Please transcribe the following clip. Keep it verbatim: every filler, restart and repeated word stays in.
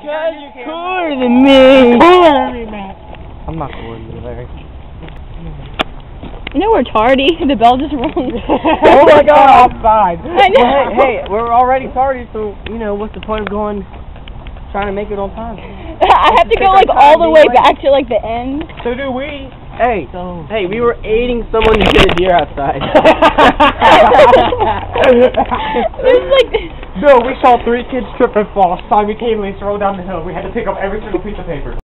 Because you're cooler than me. Cooler than me, Matt. I'm not cooler than you, Larry. You know we're tardy. The bell just rung. Oh my God! Offside. I know. Well, hey, hey, we're already tardy, so you know what's the point of going, trying to make it on time? I have to go like all the way back to like the end. So do we. Hey, so, hey, we were aiding someone to get a deer outside. There's like. No, we saw three kids trip and fall. Simultaneously roll down the hill. We had to pick up every single piece of paper.